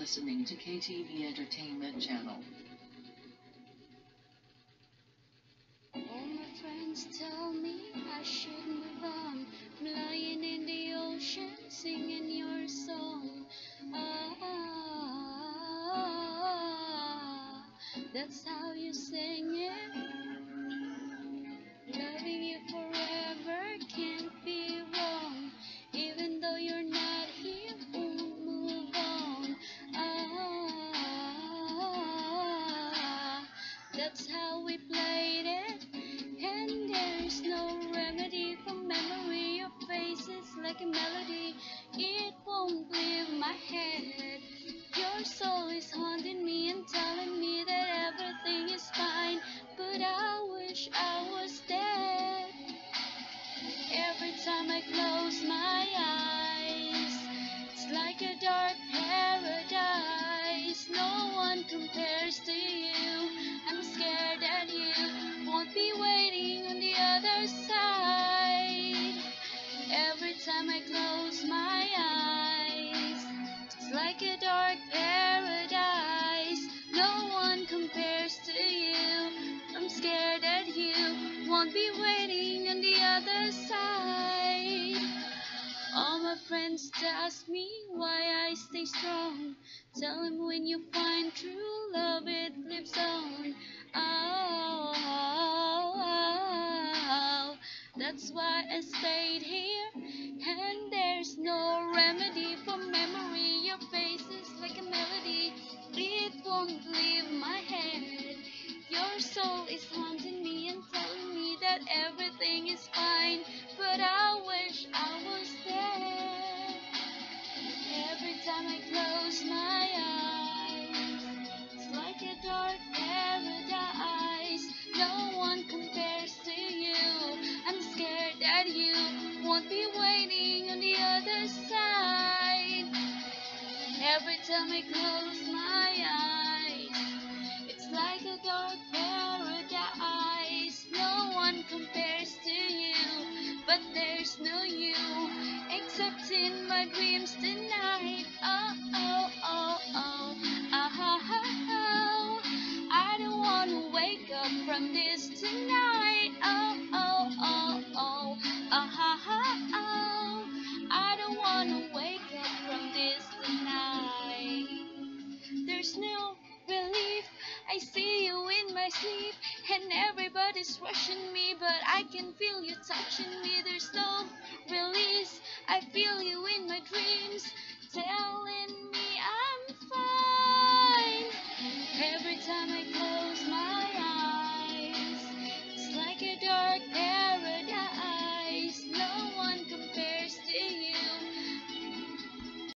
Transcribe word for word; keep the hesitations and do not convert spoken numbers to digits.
listening to K T V Entertainment Channel. All my friends tell me I should move on. I'm lying in the ocean singing your song. Ah, that's how you sing it. Loving you forever can't be wrong. Even though you're not here, won't move on. Ah, that's how we played it. And there's no remedy for memory. Your face is like a melody, it won't leave my head. Your soul is haunting me and telling me that everything is fine, but I wish I was dead. Every time I close my eyes, it's like a dark paradise. No one compares to you. I'm scared that you won't be waiting on the other side. Every time I close my eyes, it's like a dark paradise. No one compares to you. I'm scared that you won't be waiting on the other side. All my friends ask me why I stay strong. Tell them when you find true love, it lives on. Oh, oh, oh, that's why I stayed here. And there's no remedy for memory. Your face is like a melody, it won't leave my head. Your soul is haunting me and telling me that everything is fine, but I wish I was there. Every time I close my eyes, it's like a dark paradise. No one compares to you. I'm scared that you won't be waiting on the other side. Every time I close my eyes, it's like a dark paradise. No one compares to you, but there's no you, except in my dreams tonight. Oh, oh, oh, oh, ah, ha, ha, oh. I don't want to wake up from this tonight. Oh, oh, oh, oh, ah, ha, ha, oh. I don't want to wake up from this tonight. There's no relief. I see you in my sleep, and everybody's rushing me, but I can feel you touching me. There's no release. I feel you in my dreams, telling me